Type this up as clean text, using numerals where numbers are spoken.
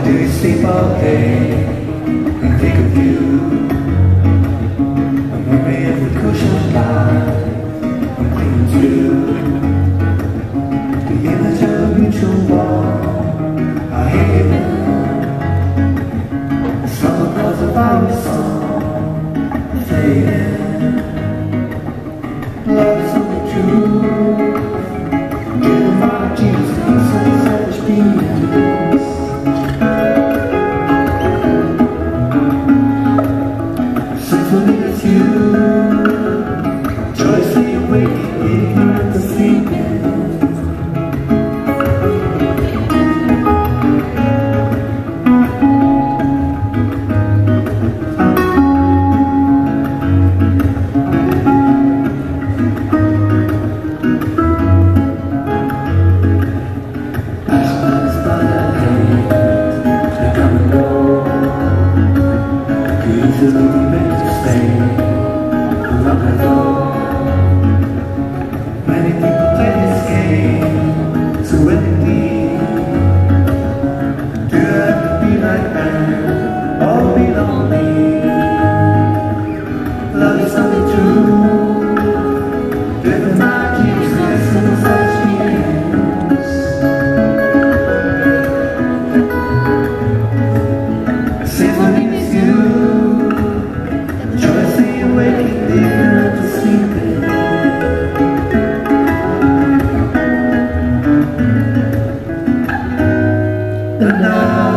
do you sleep all day and think of you? I'm moving every cushion line, I'm clinging to the image of a mutual bond. I hate it. The summer cause of our song fading. Love is only true. Give my Jesus and such beings. Simply it's you. Joyously waking, ignorant of sleeping. Many people play this game so willingly. Do you have to be like that or be lonely? Love is only true. Living my dreams, listen such feelings. Simply it's you. Joyously awaking, ignorant of sleeping. And now